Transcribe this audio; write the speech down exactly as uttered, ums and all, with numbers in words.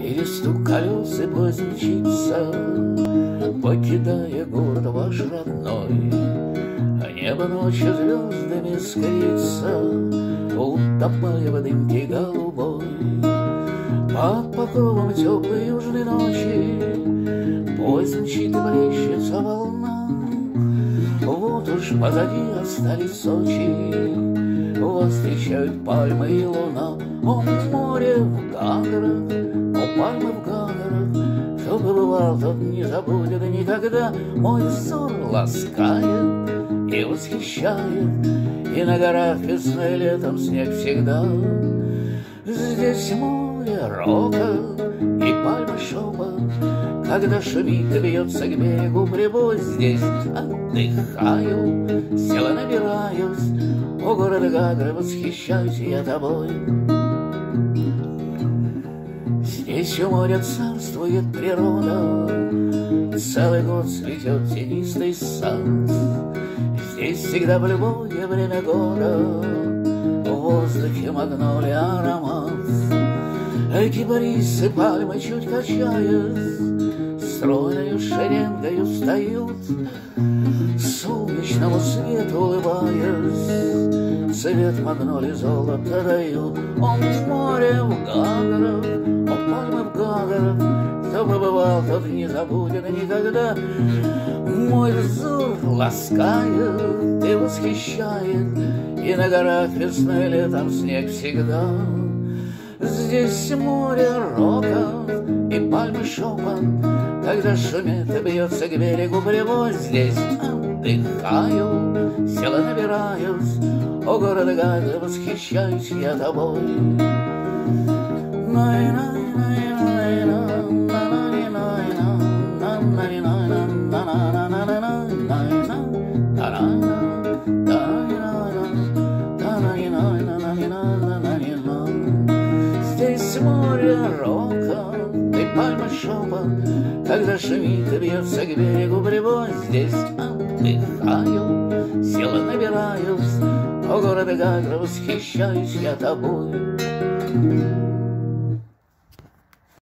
или стук колес, и поезд мчится, покидая город ваш родной. А небо ночью звездами искрится, утопая в дымке голубой. Под покровом теплой южной ночи поезд мчит и плещется волна. Вот уж позади остались Сочи, вас встречают пальмы и луна. О, море в Гагарах, о, пальмы в Гагарах, кто побывал, тот не забудет никогда. Мой взор ласкает и восхищает, и на горах весной и летом снег всегда. Здесь море рока и пальмы шепот, когда шумит и бьется к берегу прибой. Здесь отдыхаю, сила набираюсь, о, город Гагры, восхищаюсь я тобой. Здесь у моря царствует природа, целый год цветет тенистый сад. Здесь всегда в любое время года в воздухе магнолия аромат. Кипарисы, пальмы чуть качаясь, стройною шеренгою встают, солнечному свету улыбаясь, цвет магнолий золото дают. О, море в Гагарах, о, пальмы в Гагарах, кто побывал, тот не забудет никогда. Мой взор ласкает и восхищает, и на горах весной и летом снег всегда. Здесь море рока и пальмы шепот, когда шумит и бьется к берегу прибой. Здесь отдыхаю, сила набираюсь, о, город Гагры, восхищаюсь я тобой. Здесь море рока и пальмы шепот, когда шумит и бьется к берегу прибой. Здесь отдыхаю, силы набираюсь, о, город Гагры, восхищаюсь я тобой.